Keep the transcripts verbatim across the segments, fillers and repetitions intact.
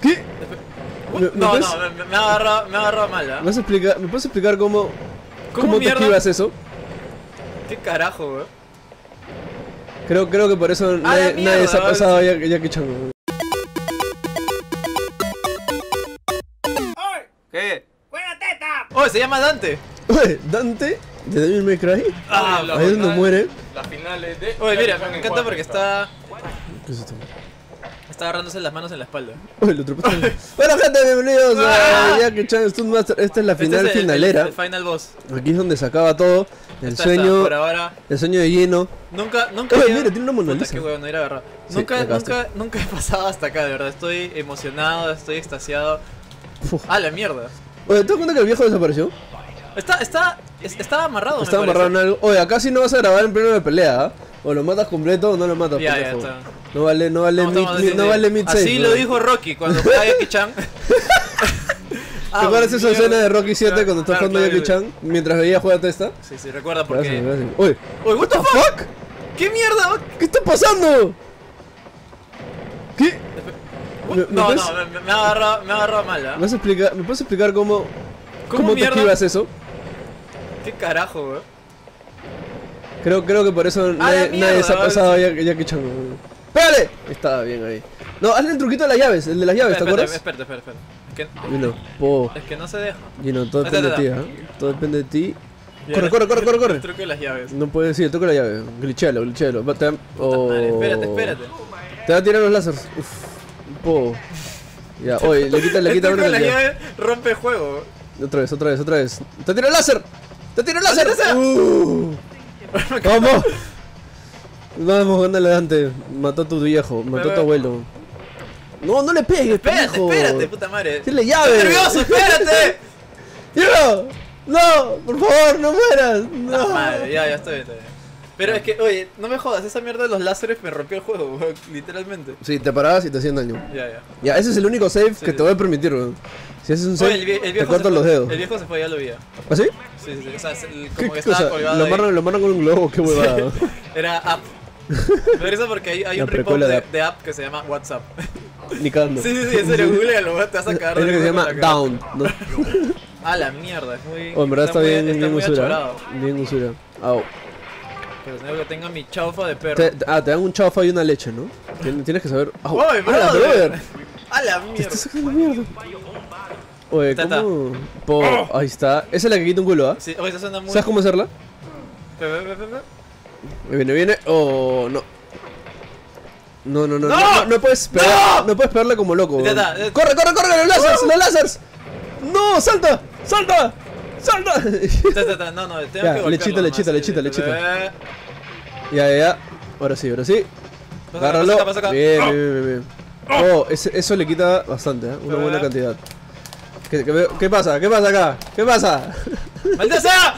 ¿Qué? ¿Me, me No, puedes, no, me, me ha agarrado, me ha agarrado mal, ¿eh? ¿me vas a explicar, ¿me puedes explicar cómo, ¿Cómo cómo te mierda? esquivas eso? ¿Qué carajo, weón? Creo, creo que por eso nadie, mierda, nadie se ha vale. pasado a Jackie Jackie Chan, weón. ¿Qué? ¡Buena teta! ¡Oh, se llama Dante! Oye, Dante de Devil May Cry. Ah, ahí es donde muere. Las finales de... Oye, mira, me encanta porque está... ¿Qué es esto? Está agarrándose las manos en la espalda. Oye, lo tropezaste. Bueno, gente, bienvenidos Ah. a Jackie Chan Stunt Master. Esta es la Este final es el- el- finalera. El, final boss. Aquí es donde se acaba todo. El Esta sueño, está por ahora. el sueño de Gino. Nunca, nunca Oye, había- mira, tiene una Mona Puta, Lisa. qué huevón, no ir a agarrar. Sí, nunca, la cagaste. nunca, nunca he pasado hasta acá, de verdad. Estoy emocionado, estoy extasiado. Uf. Ah, la mierda. Oye, ¿te das cuenta que el viejo desapareció? Está, está, es- estaba amarrado. me Estaba parece. amarrado en algo. Oye, acá sí no vas a grabar en pleno de pelea, ¿ah? O lo matas completo o no lo matas. Ya, ya, pendejo. está. No vale, no vale No, mid, estamos mid- así, no sí. vale mid save. Así ¿no? lo dijo Rocky cuando juega Jackie Chan. ¿Te acuerdas esa escena de Rocky siete Claro, cuando está claro, jugando claro, Jackie Chan mientras veía jugar a Testa? Sí, sí, recuerda Gracias, porque. gracias. Oye, Oye, what the fuck? fuck? ¿Qué mierda? ¿Qué está pasando? ¿Qué? ¿Me, me No, puedes, no, me, me ha agarrado, me ha agarrado mal, ¿ah? ¿me vas a explicar, ¿me puedes explicar cómo, ¿Cómo cómo te mierda? esquivas eso? ¿Qué carajo, weón? Creo, creo que por eso nadie, mierda, nadie se ha vale, pasado a sí. Jackie, Jackie Chan. weón. ¡Pégale! Estaba bien ahí. No, hazle el truquito de las llaves, el de las llaves, ¿te Espérate, acuerdas? espérate, espérate, espérate. Es que, Gino, po. es que no se deja. Gino, todo Ahí está, depende de ti, ahí ¿eh? Todo depende de ti. Ya, Corre, el- corre, corre, corre, corre. El truco de las llaves. No puedes decir, toca la llave. Glitchealo, glitchealo. Va, Te va, oh. Madre, espérate, espérate. Te va a tirar los láseres. Uf. Po. Ya, oye, le quita, le El quita truco una de las cantidad. llaves rompe el juego. Otra vez, otra vez, otra vez. ¡Te tira el láser! ¡Te tira el láser! láser! Uh. ¿Cómo? Vamos, ándale, Dante. Mató a tu viejo, mató a tu abuelo. No, no le pegues, Espérate, pendejo. espérate, puta madre. Dile llave. ¡Estoy nervioso, espérate! ¡Yo! ¡No! ¡Por favor, no mueras! No, ¡No! madre, ya, ya estoy, estoy. Pero es que, oye, no me jodas, esa mierda de los láseres me rompió el juego, weón, literalmente. Sí, te parabas y te hacían daño. Ya, ya. Ya, ese es el único save Sí, que sí. te voy a permitir, weón. Si haces un save, Oye, el, vie- el te viejo corto se los fue, dedos. El viejo se fue, ya lo vi. ¿Ah, sí? Sí, sí, sí, o sea, es el- ¿Qué como que estaba cosa? colgado Lo ahí. amarran, lo amarran con un globo, qué huevada. Era app. Me da risa porque hay, hay La un rip precuela de, de de, app. app que se llama WhatsApp. Ni cagando. Sí, sí, sí, en serio, googlealo, te vas a cagar Hay de uno que se risa llama con la Down. ¿no? cara. Ah, la mierda, es muy. Oh, en verdad está, muy, bien, está bien muy usura. achorado. Bien usura. Au. Pero tengo que tenga mi chaufa de perro. Te- ah, te dan un chaufa y una leche, ¿no? Tien- Tienes que saber. Au. ¡Oye, ¡Ah, la brother! brother! ¡A la Te mierda! estás sacando mierda. Oye, Ta, ta. ¿cómo? Po, ahí está. Esa es la que quita un culo, ¿ah? Sí, oye, eso suena muy. ¿Sabes cómo hacerla? Ve, ve, ve, ve, ve. Me viene, viene. Oh, no. No, no, no, no, ¡No! no, no puedes pegar, no puedes pegarle como loco. Ya weón. está, ya- ¡Corre, corre, corre! ¡Los lásers! ¡Los lásers! ¡No! ¡Salta! ¡Salta! ¡Salta! Ta, ta, ta, No, no, tengo Ya, que golpearlo lechita, nomás, lechita, sí, lechita, sí, lechita. ve. Ya, ya, ya. Ahora sí, ahora sí. Pasa acá, Agárralo. pasa acá, pasa acá. Bien, bien, bien, bien. Oh, ese- eso le quita bastante, ¿eh? Una Eh. buena cantidad. ¿Qué, qué, qué pasa? ¿Qué pasa acá? ¿Qué pasa? ¡Maldita sea!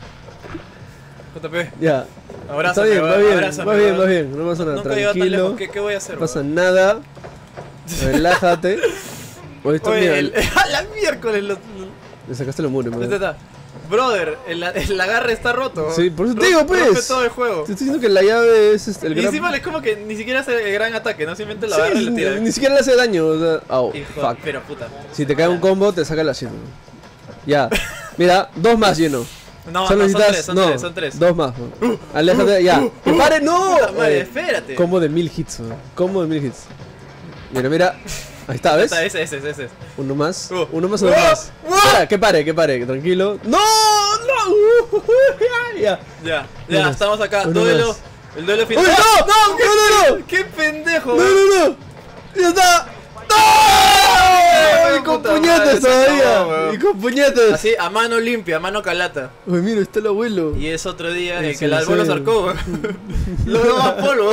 J P, Ya. abrázame, Está bien, va weón, bien, abrázame, va bien, weón. va bien. No pasa nada. Nunca he llegado tan Tranquilo. lejos, ¿qué, qué voy a hacer? No pasa weón? nada. Relájate. Oye, esto mira, Oye, el, a la miércoles los, le sacaste los muros, los- man. ta, ta. Brother, el, el agarre está roto. Sí, por eso te Rom- digo, pues. Rompe todo el juego. Te estoy diciendo que la llave es este, el Y gran... encima es como que ni siquiera hace el gran ataque, no simplemente lo Sí, agarra y lo ni, tira. ni siquiera le hace daño, o sea... Au, Hijo, fuck. pero puta. Si te cae un combo, te saca la shit. Ya. Mira, dos más lleno. No, Solo no, son necesitas- tres, son no, tres, son tres. Dos más. man. Aléjate, ya. ¡Que pare! ¡No! Puta madre, Oye, espérate. combo de mil hits, man. Combo de mil hits. Mira, mira. Ahí está, ¿ves? Está, ese, ese, ese, ese. Uno más. Uh. Uno más, uno Uh. más. Uh. Espera, que pare, que pare, tranquilo. ¡No! ¡No! Uh, ya, ya. Ya, Uno ya, más, estamos acá. uno Duelo. más. El duelo ¡Uy, final. no! ¡No! ¡No, no, no! ¡Qué pendejo! ¡No, no, no! ¡Ya está! ¡No! ¡Y con Puta puñetes madre, se todavía! acabó, weón. ¡Y con puñetes! Así, a mano limpia, a mano calata. Uy, mira, está el abuelo. Y es otro día en el Sí, que el sí. abuelo zarcó, weón. Lo veo más polvo.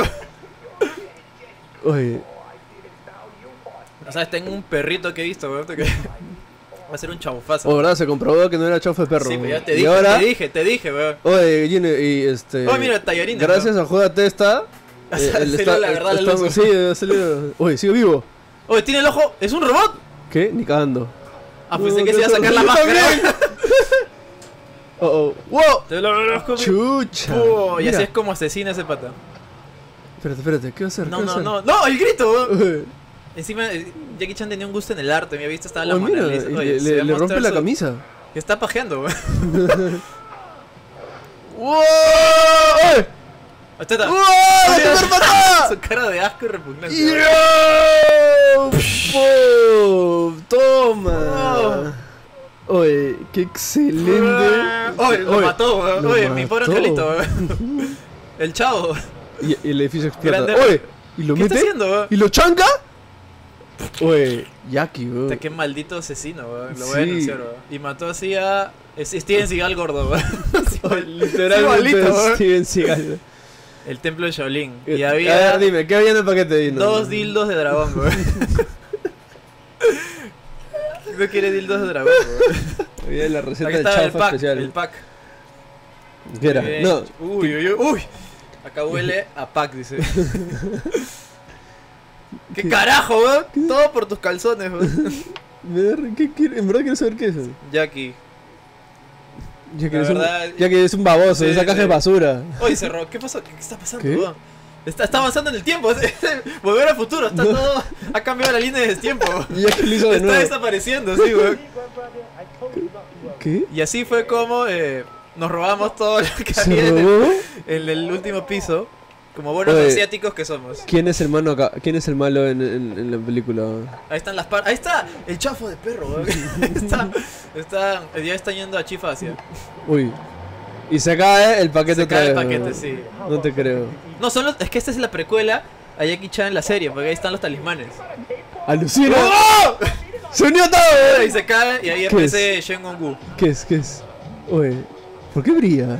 Oye, O sea, tengo un perrito que he visto, weón. Que va a ser un chaufazo. oh, verdad, se comprobó que no era chaufa de perro. Sí, pues ya te y dije, ahora, te dije, te dije, weón. oye, Gino, y este. Oh, mira, tallarines, gracias a Juega Testa. Ha salido la verdad a la está- luz. Sí, ha salido. Oye, sigue vivo. Oye, ¿tiene el ojo? ¿Es un robot? ¿Qué? Ni cagando. Ah, pensé No, que se iba a no, sacar no, la yo máscara. también. Oh, oh. ¡Wow! Te lo agradezco. ¡Chucha! Oh, y Mira. así es como asesina ese pata. Espérate, espérate, ¿qué va a hacer? No, ¿Qué va a no, hacer? no, no, el grito, weón. Oye, Encima, eh, Jackie Chan tenía un gusto en el arte, me había visto, estaba en la Oh, mira, Mona Lisa. y Oye, le, se le- ve le rompe mostrar la su- camisa. Que está pajeando, weón. ¡Wow! Hasta está. ¡Wow! ¡La super patada! Su cara de asco y repugnancia. ¡Yo! ¡Pum! ¡Toma! Oye, qué excelente. Oye, lo Oye, mató, weón. lo Oye, mi pobre mató. angelito, weón. El chavo. Y, y el edificio explota. Grande- Oye, ¿y lo ¿Qué está mete? haciendo, weón? ¿Y lo chanca? Oye, Jackie, weón. Puta, qué maldito asesino, weón. Lo voy a Sí. denunciar, weón. Y mató así a es- Steven Seagal gordo, weón. Sí, Oye, igualito, literalmente weón. Steven Seagal. El templo de Shaolin. Y A había ver, dime, ¿qué había en el paquete de vino? dos dildos de dragón, weón. No quiere dildos de dragón, weón. Había la receta Aquí de estaba el chafa pack, especial. el pack. ¿Qué era? Bien. No, Uy, uy, uy, uy. Acá huele a pack, dice. ¿Qué, ¿Qué? carajo, weón? Todo por tus calzones, weón. me da re- ¿qué quiere? En verdad quiero saber qué es eso. Jackie. Ya que, La es, un, verdad- ya que es un baboso, Sí, esa caja sí. de basura. Oye, cerró. ¿Qué pasó? ¿Qué, qué está pasando, ¿Qué? weón? Está, está avanzando en el tiempo. Volver al futuro. Está No. todo. Ha cambiado la línea de tiempo. Y ya que lo hizo de Está nuevo. desapareciendo, sí, weón. ¿Qué? Y así fue como eh, nos robamos todo lo que ¿Se había en el, robó? en el último piso. Como buenos Oye. asiáticos que somos. ¿Quién es el malo acá? ¿Quién es el malo en, en, en la película? Ahí están las partes. Ahí está el chafo de perro, weón. está, está, ya está yendo a Chifa Asia. Uy. Y se cae el paquete Se otra cae el vez, paquete, ¿no? sí. No te creo. No, solo, es que esta es la precuela a Jackie Chan en la serie, porque ahí están los talismanes. ¡Alucina! ¡Oh! ¡Se unió todo! Y se cae y ahí ¿Qué aparece Shen Gong-gu. ¿Qué es? ¿Qué es? Oye, ¿por qué brilla?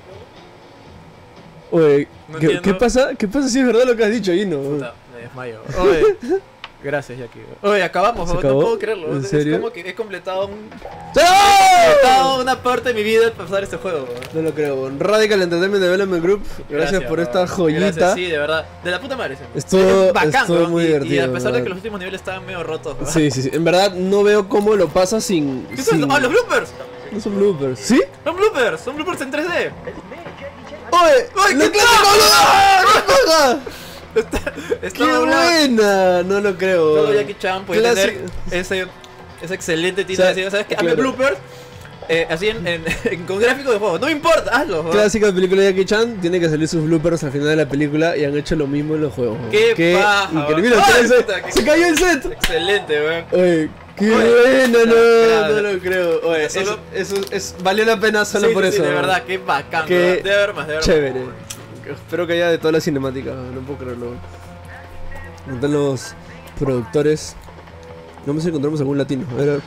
Oye, No ¿qué, entiendo. ¿qué pasa? ¿Qué pasa si es verdad lo que has dicho, Ino? Puta, me desmayo. Oye, gracias, Jackie. Oye, acabamos, ¿Se weón, acabó? no puedo creerlo. ¿En Es serio? como que he completado, un, he ¡No! completado una parte de mi vida al pasar este juego, weón. No lo creo. Radical Entertainment Development Group, gracias, por weón. esta joyita. Gracias, sí, de verdad. De la puta madre. sí. Estuvo- Es bacán, estuvo weón, muy y- Y divertido, a pesar de ¿verdad? que los últimos niveles estaban medio rotos, weón. Sí, sí, sí. En verdad no veo cómo lo pasa sin. ¿Qué son? sin... ¡Ah, los bloopers! No son bloopers. ¿Sí? ¡Son bloopers! ¡Son bloopers en tres D! ¡Oye! ¡Ay, ¡La qué clase con Está, ¡Qué está doblado. buena! No lo creo. Todo Jackie Chan puede Clase- tener ese, ese excelente tinte O sea, de ¿sabes qué? Hazme claro. bloopers eh, así en, en, en- con gráficos de juego. No me importa, hazlo. weón. Clásica película de Jackie Chan, tiene que salir sus bloopers al final de la película y han hecho lo mismo en los juegos. ¡Qué paja, increíble! weón. ¡Ay, ¡Ay, se, puta, qué- se cayó el set! Excelente, weón. Oye, qué Oye, buena, no, claro. no lo creo. Oye, Solo- eso, eso es, valió la pena solo Sí, por sí, eso. sí, de verdad, qué bacán. Qué weón. Debe haber más, debe haber más. Chévere. Espero que haya de toda la cinemática, no puedo creerlo. Están los productores. No me sé si encontramos algún latino. A ver, a ver.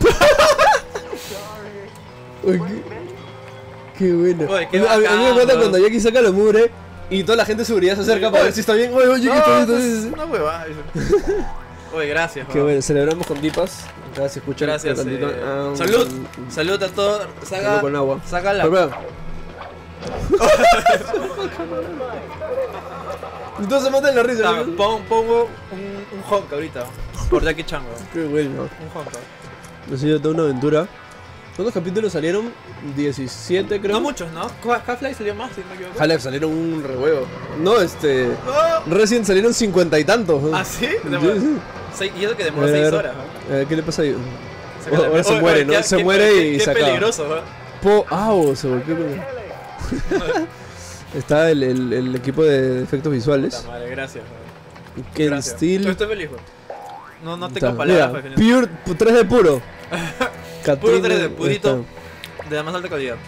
Oye, qué, qué bueno. Oye, qué a, mí- a mí me bacán, encanta weón. cuando Jackie saca la mugre y toda la gente de seguridad se acerca para ver si está bien. Oye, oye, Jackie, está bien, No, está es bien. una huevada. eso. Oye, gracias. Qué weón. bueno, celebramos con dipas. Gracias, escuchar. Gracias. cantito. eh, Ah, salud. mm, Salud a todos. Saca, salud con agua. saca la. Pero, espera. Entonces mata la risa. Ah, ¿no? pon- pongo un, un honk ahorita. Por Jackie Chan, weón. Qué bueno. Un honk. Ha sido toda una aventura. ¿Cuántos capítulos salieron? diecisiete creo. No muchos, ¿no? Half-Life salió más, si no me equivoco. Half-Life salieron un rehuevo. No, este. No. Recién salieron cincuenta y tantos. ¿Ah, sí? Sí, Demora- sí. seis- Y eso que A demoró ver, a seis ver. horas. ¿no? A ver, ¿qué le pasa ahí? Saca la- Ahora se Oye, muere, oye, ¿no? qué- Se qué- muere qué- y qué se acaba. peligroso, ¿no? Po. ¡Ah! Se volvió con. Está el, el, el equipo de efectos visuales. Puta madre, gracias. weón. Ken Gracias. Steel. Yo estoy feliz, weón. No, no tengo Está, palabras mira, para definir. Pure, pu- tres D puro. Puro tres D, Catrina, purito. ahí De la más alta calidad.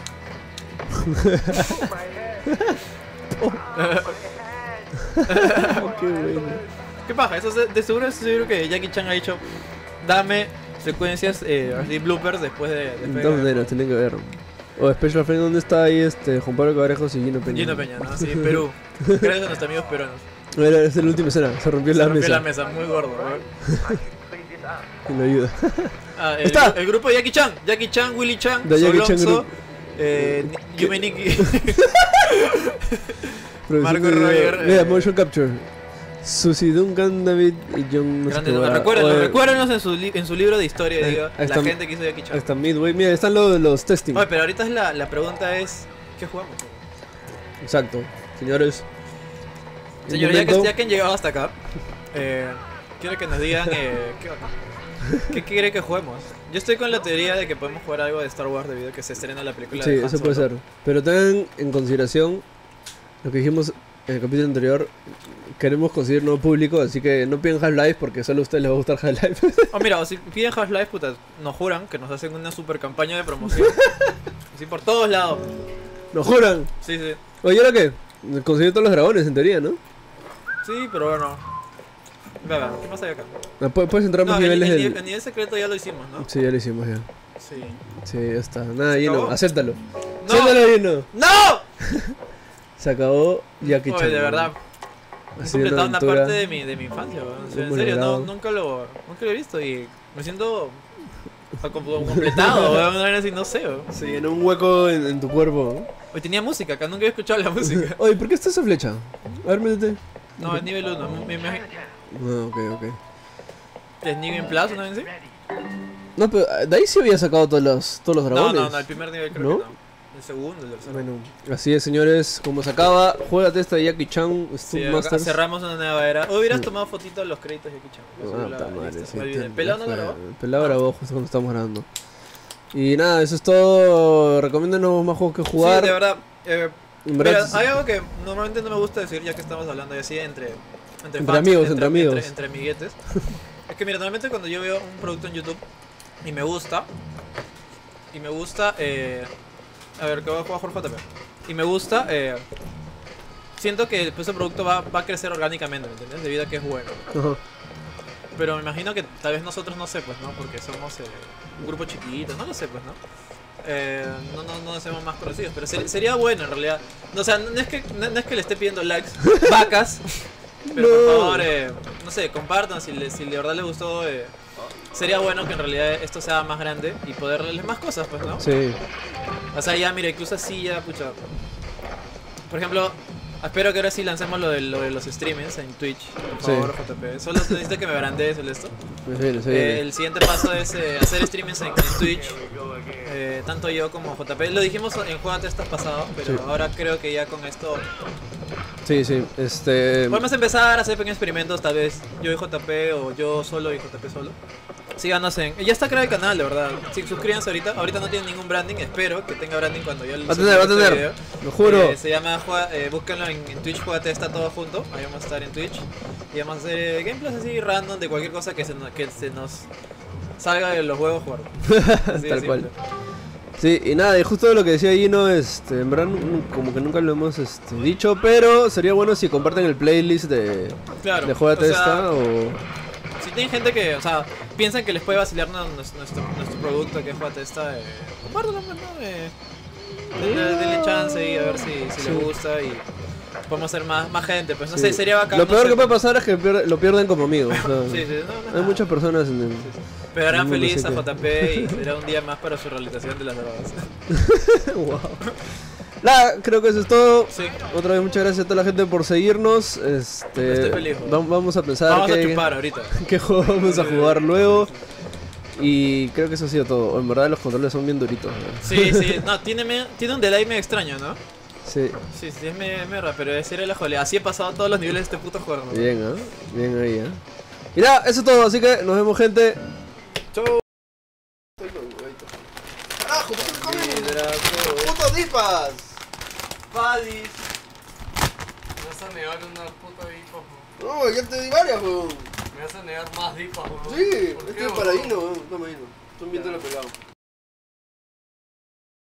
está. Qué bueno. ¿Qué pasa? Eso de, de seguro, estoy seguro que Jackie Chan ha dicho, dame secuencias, eh, así bloopers después de... De después todas de- maneras, tienen que ver. O Special Friend, ¿dónde está ahí este Juan Pablo Cabrejos y Gino Peña? Gino Peña, ¿no? Sí, Perú. Gracias a nuestros amigos peruanos. Mira, es la última escena, se rompió Se la rompió mesa. la mesa, muy gordo, weón. Y lo ayuda. Ah, el, ¡Está! el grupo de Jackie Chan, Jackie Chan, Willy Chan, The Jackie Chan Solonzo, Group. eh, ¿Qué? Yume Nikki. Producción Marco de- Roger, Mira, eh. Motion Capture. Susie Duncan, David y John. No sé Grande, qué no, huevada. recuérdenos, Oye, recuérdenos en su, li- en su libro de historia, Ahí- diga, ahí la está- gente que hizo Jackie Ahí Chan. está Midway. Mira, están los, los testing. Oye, pero ahorita es la, la pregunta es, ¿qué jugamos? Exacto. Señores. un Señores, ya que, momento. ya que han llegado hasta acá, eh, quiero que nos digan eh, ¿qué onda? ¿Qué quiere que juguemos? Yo estoy con la teoría de que podemos jugar algo de Star Wars debido a que se estrena la película Sí, de Han eso puede Solo. ser. Pero tengan en consideración lo que dijimos en el capítulo anterior. Queremos conseguir nuevo público, así que no piden Half-Life porque solo a ustedes les va a gustar Half-Life. Oh, mira, o si piden Half-Life, puta, nos juran que nos hacen una super campaña de promoción. Así por todos lados. ¿Nos juran? Sí, sí. Oye, ¿ahora qué? Conseguir todos los dragones en teoría, ¿no? Sí, pero bueno. Venga, ¿qué más hay acá? Ah, pu- Puedes entrar a No, más el, niveles el, del... nivel- el nivel secreto ya lo hicimos, ¿no? Sí, ya lo hicimos ya. Sí. Sí, ya está. Nada, ¿Se Gino, acabó? acéptalo. ¡No! Acéptalo, Gino. ¡No! Se acabó Jackie Chan. Oye, de verdad. He Así completado una una aventura. parte de mi, de mi infancia, weón. O sea, en Hemos serio, no, logrado. nunca, lo, nunca lo he visto y me siento co- como completado, weón, una vez así, no sé, weón. Se llenó un hueco en, en tu cuerpo. Hoy tenía música, acá nunca había escuchado la música. Oye, ¿por qué está esa flecha? A ver, métete. No, es nivel uno, me imagino. No, ok, ok. ¿Es nivel plus, no? ¿En sí? No, pero de ahí sí había sacado todos los, todos los No, dragones. no, no, el primer nivel creo ¿No? que no. El segundo, el tercero. Bueno, así es, señores. Como se acaba, juégate esta de Jackie Chan, Sí, Stunt acá Masters. cerramos una nueva era. Hubieras Sí. tomado fotito de los créditos de Kichan. Ah, puta madre, sí, El te- pelado no ya lo fue. grabó. El pelado grabó justo cuando estamos grabando. Y nada, eso es todo. Recomiéndanos más juegos que jugar. Sí, de verdad. Eh, En mira, verdad, hay algo que normalmente no me gusta decir, ya que estamos hablando y así entre, entre, Entre fans, amigos, entre amigos. Entre, entre amiguetes. Es que mira, normalmente cuando yo veo un producto en YouTube y me gusta, y me gusta, eh, a ver, que voy a jugar Jorge J P. Y me gusta, eh, siento que pues, ese producto va, va a crecer orgánicamente, ¿me entiendes? Debido a que es bueno. Ajá. Pero me imagino que tal vez nosotros no sé, pues, ¿no? Porque somos eh, un grupo chiquito, no lo sé, pues, ¿no? Eh, no, no, no nos hacemos más conocidos, pero ser- sería bueno en realidad. No, o sea, no es que, no, no es que le esté pidiendo likes, vacas, pero por No. favor, eh, no sé, compartan si, le- si de verdad les gustó. Eh, sería bueno que en realidad esto sea más grande y poder darles más cosas, pues, ¿no? Sí. O sea, ya, mira, incluso así ya, pucha. Por ejemplo, espero que ahora sí lancemos lo de, lo de los streamings en Twitch, por Sí. favor, J P. Solo necesito que me brandees el esto. Se viene, se Eh, viene. el siguiente paso es eh, hacer streamings en, en Twitch, eh, tanto yo como J P. Lo dijimos en Juegate estas pasado, pero Sí. ahora creo que ya con esto Sí, sí. Este. podemos empezar a hacer pequeños experimentos, tal vez yo y J P o yo solo y J P solo. Síganos en... Ya está creado el canal, de verdad. Sí, suscríbanse ahorita. Ahorita no tiene ningún branding, espero que tenga branding cuando ya Va a tener, va a subamos este tener. video. Lo juro. Eh, se llama, Juega- eh, búsquenlo en, en Twitch, Juegate está todo junto. Ahí vamos a estar en Twitch. Y vamos a hacer eh, gameplays así random de cualquier cosa que se, nos- que se nos salga de los huevos jugar. Así de Tal cual. simple. Sí, y nada, y justo lo que decía Gino, este, en verdad nu- como que nunca lo hemos este, dicho, pero sería bueno si comparten el playlist de, Claro. de Juegate o sea, esta o... Si tienen gente que, o sea, piensan que les puede vacilar nu- nuestro, nuestro, nuestro producto que es Juegate esta, eh, compártanlo, pues, ¿no? Eh, denle, denle chance y a ver si, si Sí. les gusta y podemos ser más, más gente. Pues no Sí. sé, sería bacán. Lo no peor sé, que puede pasar es que pier- lo pierden como amigos. o sea, Sí, sí, no, no, hay nada. muchas personas en el... Pero harán el mundo, feliz a así que- J P y será un día más para su realización de las drogas. Wow. Nada, creo que eso es todo. Sí. Otra vez muchas gracias a toda la gente por seguirnos. Este, Estoy feliz, va- vamos a pensar Vamos a qué, chupar ahorita. qué juego vamos a jugar luego. Y creo que eso ha sido todo. En verdad los controles son bien duritos. ¿no? Sí, sí, no, tiene, me- tiene un delay medio extraño, ¿no? Sí, Sí, sí, es medio, medio raro, pero es la jolia. Así he pasado todos los niveles de este puto juego. ¿no? bien, ¿ah? Bien ahí, ¿ah? Y nada, eso es todo. Así que nos vemos, gente. Chau. ¡Carajo! ¿Por qué me comen Hidrato. putos dipas? Badis. Me vas a negar una puta dipa, weón. No, ya te di varias, weón. Me vas a negar más dipas, weón. Sí, ¿Por este qué, es para weón? Hino, weón. Toma Hino. Tú miéntelo pegado.